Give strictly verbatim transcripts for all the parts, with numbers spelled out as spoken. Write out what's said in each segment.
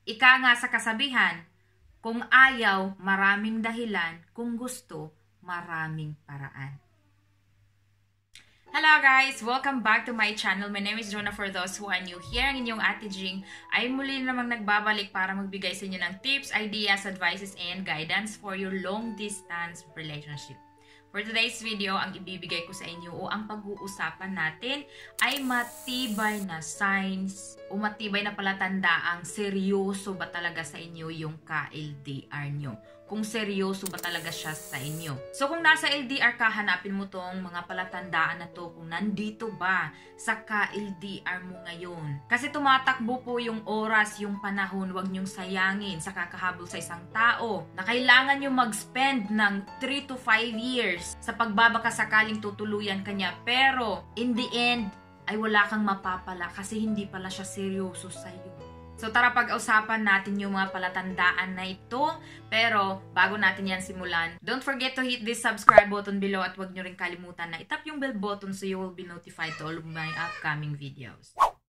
Ika nga sa kasabihan, kung ayaw, maraming dahilan. Kung gusto, maraming paraan. Hello guys! Welcome back to my channel. My name is Jonah. For those who are new here, ang inyong Ate Jing ay muli namang nagbabalik para magbigay sa inyo ng tips, ideas, advices, and guidance for your long-distance relationship. For today's video, ang ibibigay ko sa inyo o ang pag-uusapan natin ay matibay na signs o matibay na palatandaang seryoso ba talaga sa inyo yung ka L D R nyo. Kung seryoso ba talaga siya sa inyo. So kung nasa L D R ka, hanapin mo tong mga palatandaan na to kung nandito ba sa ka L D R mo ngayon. Kasi tumatakbo po yung oras, yung panahon, huwag nyong sayangin sa kakahabol sa isang tao na kailangan nyo mag-spend ng three to five years sa pagbabaka sakaling tutuluyan kanya. Pero in the end, ay wala kang mapapala kasi hindi pala siya seryoso sa iyo. So tara pag-usapan natin yung mga palatandaan na ito. Pero bago natin yan simulan, don't forget to hit this subscribe button below at huwag nyo rin kalimutan na itap yung bell button so you will be notified to all of my upcoming videos.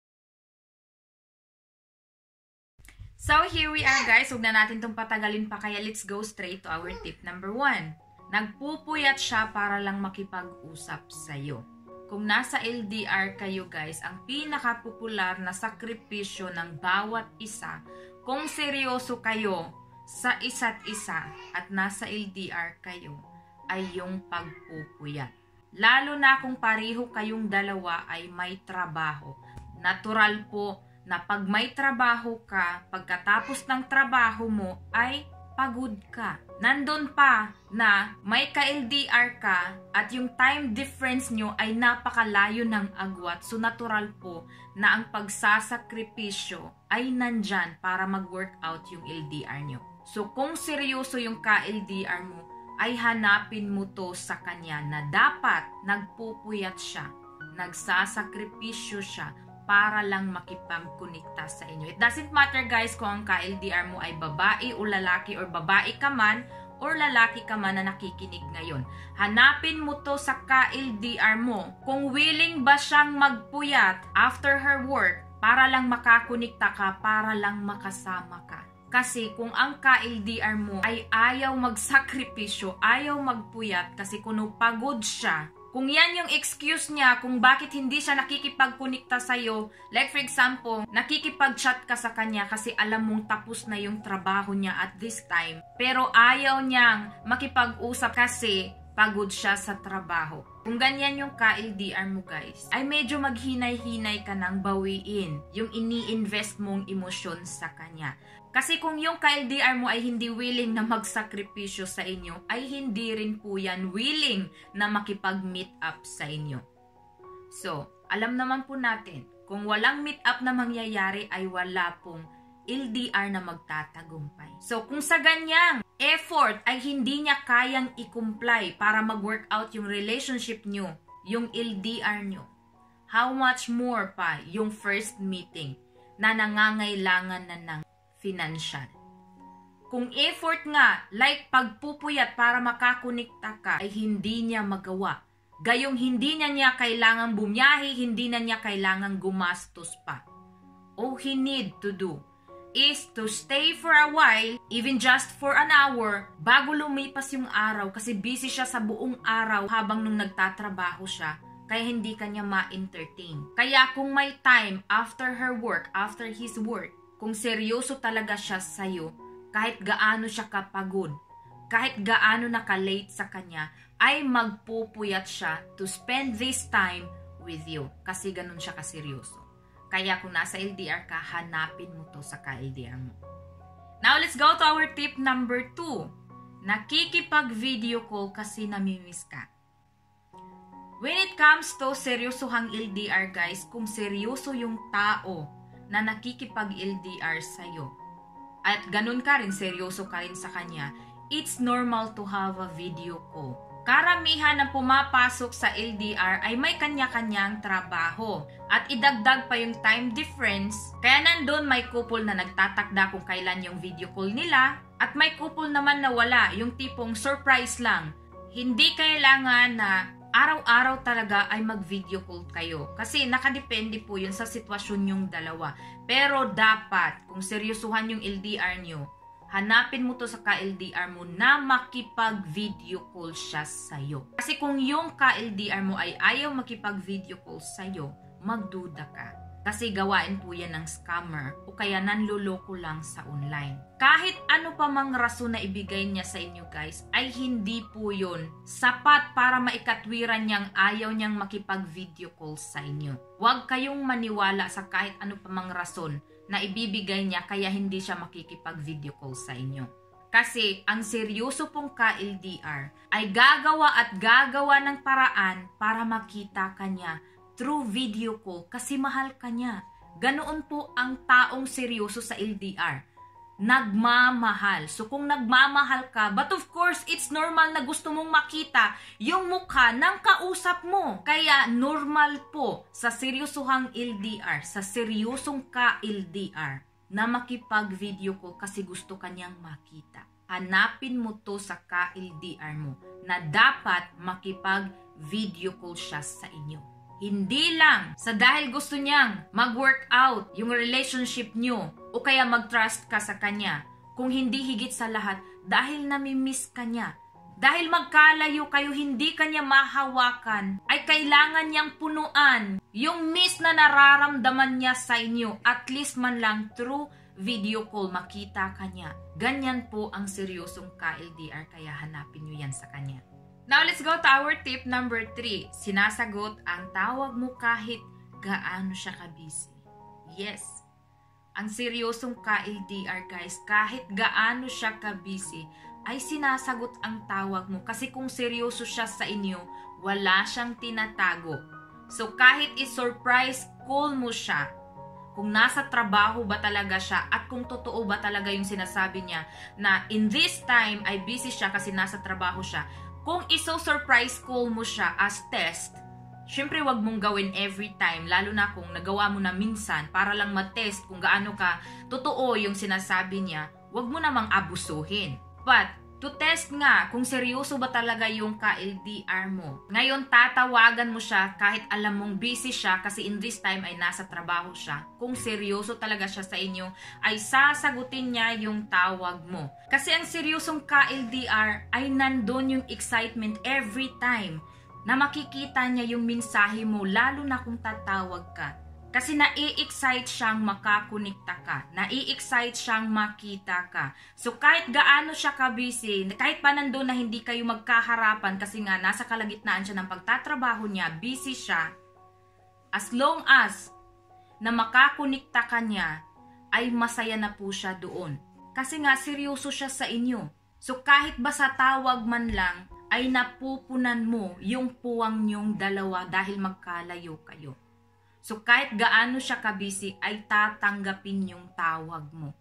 So here we are guys, huwag na natin itong patagalin pa kaya let's go straight to our tip number one. Nagpupuyat siya para lang makipag-usap sa'yo. Kung nasa L D R kayo guys, ang pinaka-popular na sakripisyo ng bawat isa, kung seryoso kayo sa isa't isa at nasa L D R kayo, ay yung pagpupuyat. Lalo na kung pareho kayong dalawa ay may trabaho. Natural po na pag may trabaho ka, pagkatapos ng trabaho mo ay pagod ka. Nandun pa na may ka L D R ka at yung time difference nyo ay napakalayo ng agwat. So natural po na ang pagsasakripisyo ay nandyan para mag-workout yung L D R nyo. So kung seryoso yung ka L D R mo, ay hanapin mo to sa kanya na dapat nagpupuyat siya, nagsasakripisyo siya, para lang makipagkonekta sa inyo. It doesn't matter guys kung ang ka L D R mo ay babae o lalaki or babae ka man or lalaki ka man na nakikinig ngayon. Hanapin mo to sa ka L D R mo kung willing ba siyang magpuyat after her work para lang makakonekta ka, para lang makasama ka. Kasi kung ang ka L D R mo ay ayaw magsakripisyo, ayaw magpuyat kasi kuno pagod siya, kung yan yung excuse niya kung bakit hindi siya nakikipagkonekta sa'yo, like for example, nakikipag-chat ka sa kanya kasi alam mong tapos na yung trabaho niya at this time, pero ayaw niyang makipag-usap kasi pagod siya sa trabaho. Kung ganyan yung ka L D R mo guys, ay medyo maghinay-hinay ka nang bawiin yung ini-invest mong emosyon sa kanya. Kasi kung yung ka L D R mo ay hindi willing na magsakripisyo sa inyo, ay hindi rin po yan willing na makipag-meet up sa inyo. So, alam naman po natin, kung walang meet up na mangyayari ay wala pong L D R na magtatagumpay. So, kung sa ganyang effort ay hindi niya kayang i-comply para mag-workout yung relationship nyo, yung L D R nyo, how much more pa yung first meeting na nangangailangan na ng financial. Kung effort nga, like pagpupuyat para makakonekta ka, ay hindi niya magawa. Gayong hindi na niya kailangang bumiyahe, hindi na niya kailangang gumastos pa. All he need to do is to stay for a while, even just for an hour, bago lumipas yung araw kasi busy siya sa buong araw habang nung nagtatrabaho siya, kaya hindi kanya ma-entertain. Kaya kung may time after her work, after his work, kung seryoso talaga siya sa'yo, kahit gaano siya kapagod, kahit gaano naka-late sa kanya, ay magpupuyat siya to spend this time with you. Kasi ganun siya kaseryoso. Kaya kung nasa L D R ka, hanapin mo to sa ka L D R mo. Now, let's go to our tip number two. Nakikipag-video call kasi namimiss ka. When it comes to seryosohang L D R guys, kung seryoso yung tao na nakikipag-L D R sa'yo, at ganun ka rin, seryoso ka rin sa kanya, it's normal to have a video call. Karamihan na pumapasok sa L D R ay may kanya-kanyang trabaho. At idagdag pa yung time difference, kaya nandun may couple na nagtatakda kung kailan yung video call nila, at may couple naman na wala, yung tipong surprise lang. Hindi kailangan na araw-araw talaga ay mag-video call kayo. Kasi nakadepende po yun sa sitwasyon yung dalawa. Pero dapat, kung seryosuhan yung L D R nyo, hanapin mo to sa ka-L D R mo na makipag-video call siya sa'yo. Kasi kung yung ka-L D R mo ay ayaw makipag-video call sa'yo, magduda ka. Kasi gawain po yan ng scammer o kaya nanloloko lang sa online. Kahit ano pa mang rason na ibigay niya sa inyo guys, ay hindi po yun sapat para maikatwiran niyang ayaw niyang makipag-video call sa inyo. Huwag kayong maniwala sa kahit ano pa mang rason na ibibigay niya kaya hindi siya makikipag-video call sa inyo. Kasi ang seryoso pong ka-L D R ay gagawa at gagawa ng paraan para makita ka niya through video call kasi mahal ka niya. Ganoon po ang taong seryoso sa L D R. Nagmamahal. So kung nagmamahal ka, but of course, it's normal na gusto mong makita yung mukha ng kausap mo. Kaya normal po sa seryosohang L D R, sa seryosong ka-L D R, na makipag-video call kasi gusto kanyang makita. Hanapin mo to sa ka-L D R mo na dapat makipag-video call siya sa inyo. Hindi lang sa dahil gusto niyang mag-work out yung relationship niyo o kaya mag-trust ka sa kanya. Kung hindi higit sa lahat, dahil namimiss ka niya. Dahil magkalayo kayo, hindi kanya mahawakan, ay kailangan niyang punuan yung miss na nararamdaman niya sa inyo. At least man lang through video call, makita ka niya. Ganyan po ang seryosong ka-L D R, kaya hanapin niyo yan sa kanya. Now, let's go to our tip number three. Sinasagot ang tawag mo kahit gaano siya ka-busy. Yes. Ang seryosong ka-L D R, guys, kahit gaano siya ka-busy, ay sinasagot ang tawag mo. Kasi kung seryoso siya sa inyo, wala siyang tinatago. So, kahit i-surprise call mo siya, kung nasa trabaho ba talaga siya at kung totoo ba talaga yung sinasabi niya na in this time ay busy siya kasi nasa trabaho siya, kung iso-surprise call mo siya as test, syempre wag mong gawin every time, lalo na kung nagawa mo na minsan para lang matest kung gaano ka totoo yung sinasabi niya, wag mo namang abusuhin. But, to test nga kung seryoso ba talaga yung ka-L D R mo. Ngayon, tatawagan mo siya kahit alam mong busy siya kasi in this time ay nasa trabaho siya. Kung seryoso talaga siya sa inyo, ay sasagutin niya yung tawag mo. Kasi ang seryosong ka-L D R ay nandun yung excitement every time na makikita niya yung mensahe mo, lalo na kung tatawag ka. Kasi nai-excite siyang makakonekta ka. Nai-excite siyang makita ka. So kahit gaano siya ka-busy, kahit pa nandun na hindi kayo magkaharapan kasi nga nasa kalagitnaan siya ng pagtatrabaho niya, busy siya, as long as na makakonekta ka niya, ay masaya na po siya doon. Kasi nga seryoso siya sa inyo. So kahit ba sa tawag man lang, ay napupunan mo yung puwang niyong dalawa dahil magkalayo kayo. So, kahit gaano siya ka-busy, ay tatanggapin yung tawag mo.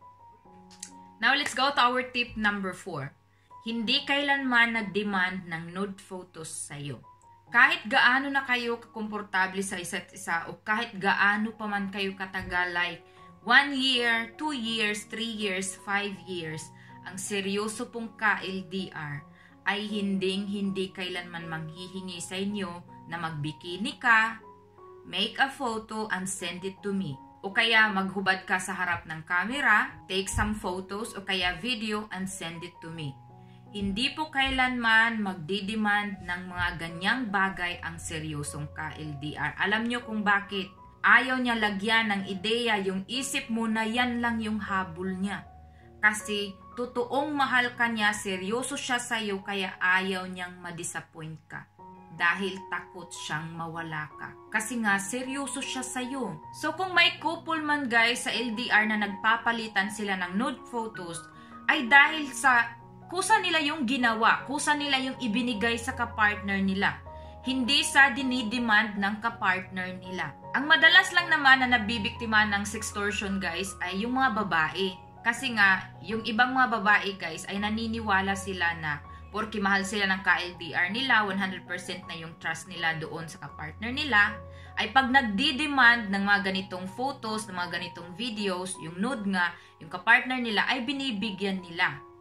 Now, let's go to our tip number four. Hindi kailanman nag-demand ng nude photos sa'yo. Kahit gaano na kayo kakomportable sa isa't isa o kahit gaano pa man kayo katagal, like one year, two years, three years, five years, ang seryoso pong ka-L D R ay hinding-hindi kailanman manghihingi sa inyo na magbikini ka, make a photo and send it to me. O kaya maghubad ka sa harap ng camera, take some photos o kaya video and send it to me. Hindi po kailanman magdidemand ng mga ganyang bagay ang seryosong ka-L D R. Alam nyo kung bakit? Ayaw niya lagyan ng ideya yung isip mo na yan lang yung habol niya. Kasi totoong mahal ka niya, seryoso siya sa'yo, kaya ayaw niyang ma-disappoint ka. Dahil takot siyang mawala ka. Kasi nga, seryoso siya sa'yo. So, kung may couple man guys sa L D R na nagpapalitan sila ng nude photos, ay dahil sa kusa nila yung ginawa, kusa nila yung ibinigay sa kapartner nila. Hindi sa dinidemand ng kapartner nila. Ang madalas lang naman na nabibiktima ng sextortion guys ay yung mga babae. Kasi nga, yung ibang mga babae guys ay naniniwala sila na porque mahal sila ng ka-L D R nila, one hundred percent na yung trust nila doon sa kapartner nila, ay pag nagdi-demand ng mga ganitong photos, ng mga ganitong videos, yung nude nga, yung kapartner nila ay binibigyan nila.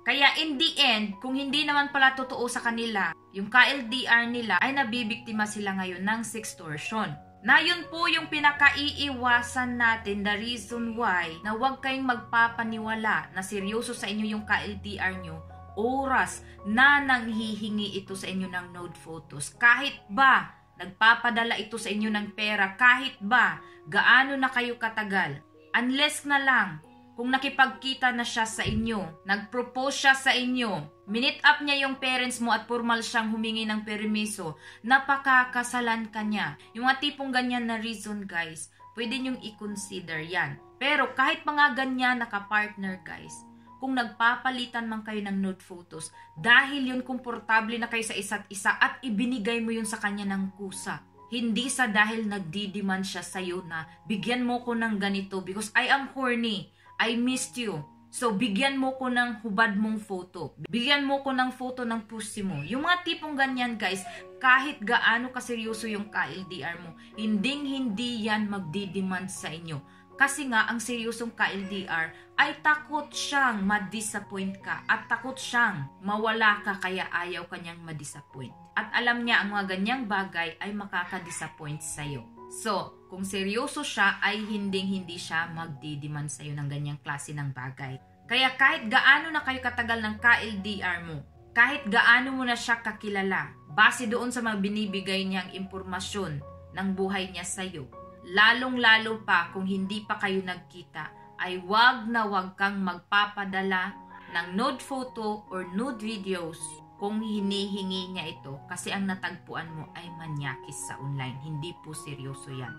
Kaya in the end, kung hindi naman pala totoo sa kanila, yung K L D R nila ay nabibiktima sila ngayon ng sextortion. Na yun po yung pinakaiiwasan natin, the reason why na huwag kayong magpapaniwala na seryoso sa inyo yung K L D R nyo, oras na nanghihingi ito sa inyo ng nude photos. Kahit ba nagpapadala ito sa inyo ng pera, kahit ba gaano na kayo katagal, unless na lang kung nakipagkita na siya sa inyo, nag-propose siya sa inyo, minute up niya yung parents mo at formal siyang humingi ng permiso, napakakasalan ka niya. Yung mga tipong ganyan na reason guys, pwede nyong i-consider yan. Pero kahit mga ganyan naka-partner guys, kung nagpapalitan man kayo ng nude photos, dahil yun komportable na kayo sa isa't isa at ibinigay mo yun sa kanya ng kusa. Hindi sa dahil nagdidemand siya sa'yo na bigyan mo ko ng ganito because I am horny. I missed you. So, bigyan mo ko ng hubad mong photo. Bigyan mo ko ng photo ng pussy mo. Yung mga tipong ganyan, guys, kahit gaano kaseryoso yung K L D R mo, hinding-hindi yan magdidemand sa inyo. Kasi nga, ang seryosong K L D R ay takot siyang ma-disappoint ka at takot siyang mawala ka kaya ayaw kanyang ma-disappoint. At alam niya ang mga ganyang bagay ay makaka-disappoint sa'yo. So, kung seryoso siya ay hinding-hindi siya magdidemand sa'yo ng ganyang klase ng bagay. Kaya kahit gaano na kayo katagal ng K L D R mo, kahit gaano mo na siya kakilala, base doon sa mga binibigay niyang impormasyon ng buhay niya sa'yo, lalong-lalo pa kung hindi pa kayo nagkita, ay wag na wag kang magpapadala ng nude photo or nude videos kung hinihingi niya ito kasi ang natagpuan mo ay manyakis sa online. Hindi po seryoso yan.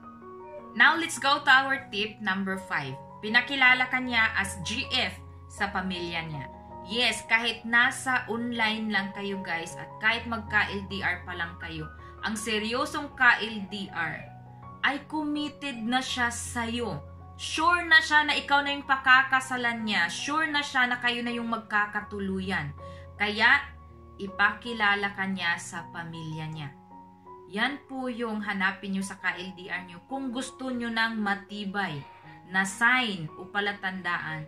Now, let's go to our tip number five. Pinakilala ka niya as G F sa pamilya niya. Yes, kahit nasa online lang kayo guys at kahit mag-K L D R pa lang kayo, ang seryosong K L D R ay committed na siya sa'yo. Sure na siya na ikaw na yung pakakasalan niya. Sure na siya na kayo na yung magkakatuluyan. Kaya, ipakilala ka niya sa pamilya niya. Yan po yung hanapin nyo sa K L D R nyo kung gusto nyo ng matibay na sign o palatandaan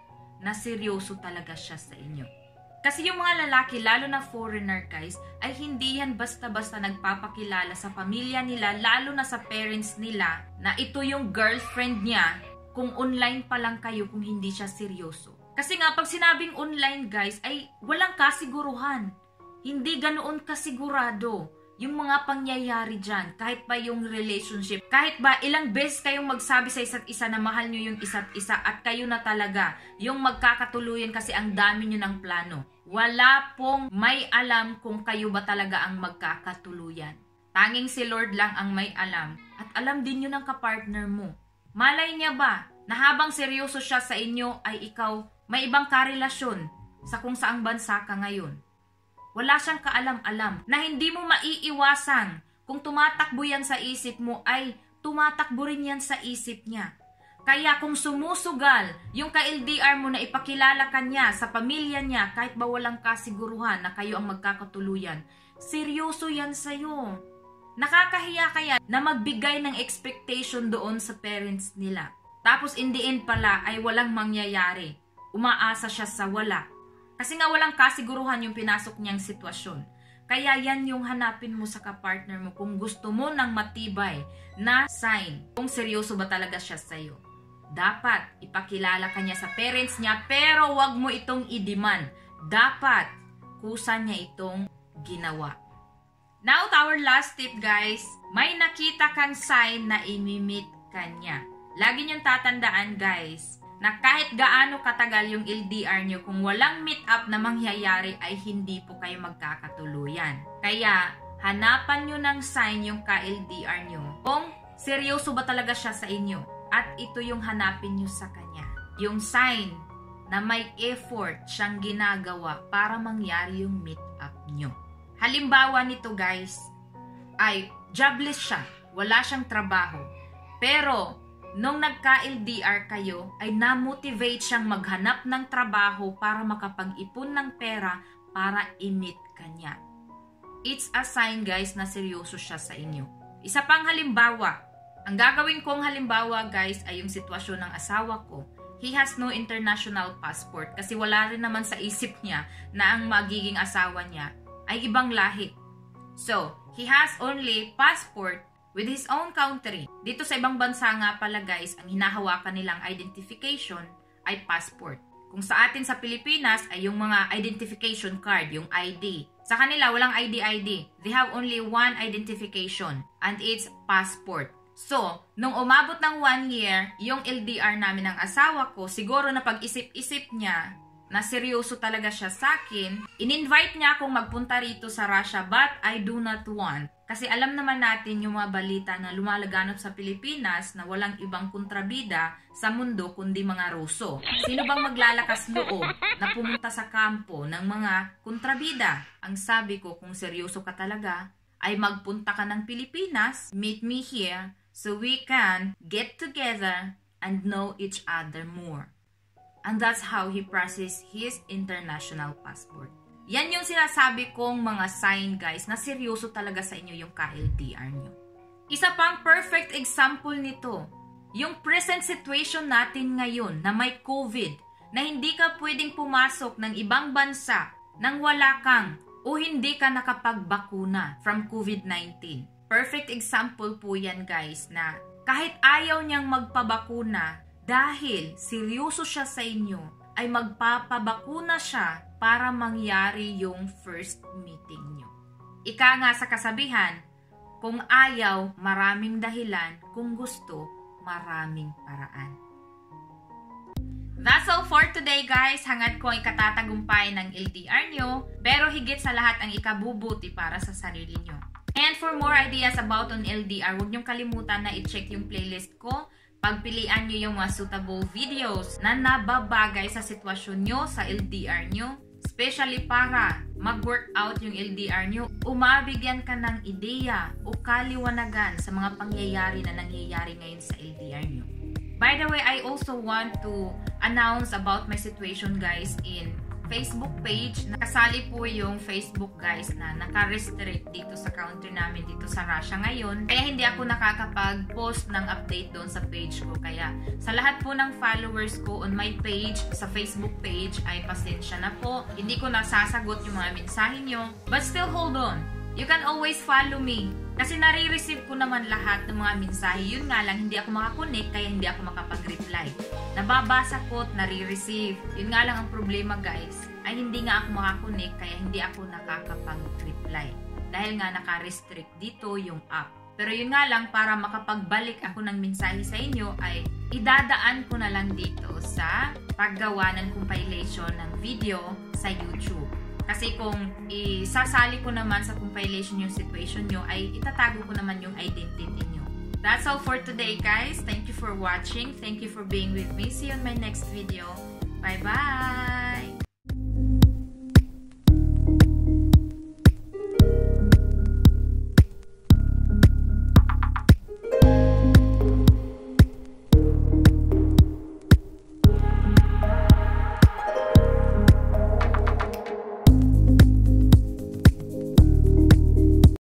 na seryoso talaga siya sa inyo. Kasi yung mga lalaki, lalo na foreigner guys, ay hindi yan basta-basta nagpapakilala sa pamilya nila, lalo na sa parents nila, na ito yung girlfriend niya kung online pa lang kayo kung hindi siya seryoso. Kasi nga, pag sinabing online guys, ay walang kasiguruhan. Hindi ganoon kasigurado yung mga pangyayari dyan. Kahit pa yung relationship, kahit ba ilang beses kayong magsabi sa isa't isa na mahal nyo yung isa't isa at kayo na talaga yung magkakatuluyan kasi ang dami nyo ng plano. Wala pong may alam kung kayo ba talaga ang magkakatuluyan. Tanging si Lord lang ang may alam. At alam din yun ng kapartner mo. Malay niya ba na habang seryoso siya sa inyo ay ikaw may ibang karelasyon sa kung saang bansa ka ngayon? Wala siyang kaalam-alam na hindi mo maiiwasan kung tumatakbo yan sa isip mo ay tumatakbo rin yan sa isip niya. Kaya kung sumusugal yung K L D R mo na ipakilala ka niya sa pamilya niya kahit ba walang kasiguruhan na kayo ang magkakatuluyan, seryoso yan sa'yo. Nakakahiya kaya na magbigay ng expectation doon sa parents nila. Tapos in the end pala ay walang mangyayari. Umaasa siya sa wala. Kasi nga walang kasiguruhan yung pinasok niyang sitwasyon. Kaya yan yung hanapin mo sa kapartner mo kung gusto mo ng matibay na sign. Kung seryoso ba talaga siya sa'yo. Dapat ipakilala ka niya sa parents niya pero wag mo itong i-demand. Dapat kusa niya itong ginawa. Now to our last tip guys. May nakita kang sign na imi-meet ka niya. Lagi niyong tatandaan guys na kahit gaano katagal yung L D R nyo, kung walang meet up na mangyayari ay hindi po kayo magkakatuluyan. Kaya, hanapan nyo ng sign yung K L D R nyo kung seryoso ba talaga siya sa inyo. At ito yung hanapin nyo sa kanya. Yung sign na may effort siyang ginagawa para mangyari yung meet up nyo. Halimbawa nito guys, ay jobless siya. Wala siyang trabaho. Pero, nung nag-K L D R kayo, ay na-motivate siyang maghanap ng trabaho para makapag-ipon ng pera para i-meet ka niya. It's a sign guys na seryoso siya sa inyo. Isa pang halimbawa, ang gagawin kong halimbawa guys ay yung sitwasyon ng asawa ko. he has no international passport kasi wala rin naman sa isip niya na ang magiging asawa niya ay ibang lahi. So, he has only passport with his own country. Dito sa ibang bansa nga pala guys, ang hinahawakan nilang identification ay passport. Kung sa atin sa Pilipinas ay yung mga identification card, yung I D. Sa kanila, walang I D I D. They have only one identification and it's passport. So, nung umabot ng one year, yung L D R namin ng asawa ko, siguro na pag-isip-isip niya na seryoso talaga siya sa akin, in-invite niya akong magpunta rito sa Russia, but I do not want. Kasi alam naman natin yung mga balita na lumalaganap sa Pilipinas na walang ibang kontrabida sa mundo kundi mga Ruso. Sino bang maglalakas loob na pumunta sa kampo ng mga kontrabida? Ang sabi ko, kung seryoso ka talaga, ay magpunta ka ng Pilipinas, meet me here, so we can get together and know each other more. And that's how he processed his international passport. Yan yung sinasabi kong mga sign guys na seryoso talaga sa inyo yung K L D R nyo. Isa pang perfect example nito, yung present situation natin ngayon na may COVID, na hindi ka pwedeng pumasok ng ibang bansa nang wala kang o hindi ka nakapagbakuna from COVID nineteen. Perfect example po yan guys na kahit ayaw niyang magpabakuna, dahil seryoso siya sa inyo, ay magpapabakuna siya para mangyari yung first meeting nyo. Ika nga sa kasabihan, kung ayaw, maraming dahilan. Kung gusto, maraming paraan. That's all for today guys. Hangad ko ang ikatatagumpay ng L D R nyo, pero higit sa lahat ang ikabubuti para sa sarili nyo. And for more ideas about on L D R, huwag nyong kalimutan na i-check yung playlist ko. Pagpilian nyo yung mga suitable videos na nababagay sa sitwasyon nyo, sa L D R nyo. Especially para mag-workout yung L D R nyo. Umabigyan ka ng ideya o kaliwanagan sa mga pangyayari na nangyayari ngayon sa L D R nyo. By the way, I also want to announce about my situation guys in Facebook page. Nakasali po yung Facebook guys na naka-restrict dito sa country namin dito sa Russia ngayon. Kaya hindi ako nakakapag-post ng update doon sa page ko. Kaya sa lahat po ng followers ko on my page, sa Facebook page, ay pasensya na po. Hindi ko nasasagot yung mga mensahe nyo. But still hold on. You can always follow me. Kasi nare-receive ko naman lahat ng mga mensahe. Yun nga lang, hindi ako makakonect kaya hindi ako makapag-reply. Nababasa ko at nare-receive. Yun nga lang ang problema guys, ay hindi nga ako makakonect kaya hindi ako nakakapag-reply. Dahil nga naka-restrict dito yung app. Pero yun nga lang, para makapagbalik ako ng mensahe sa inyo ay idadaan ko na lang dito sa paggawa ng compilation ng video sa YouTube. Kasi kung isasali ko naman sa compilation yung situation nyo, ay itatago ko naman yung identity nyo. That's all for today guys. Thank you for watching. Thank you for being with me. See you on my next video. Bye-bye!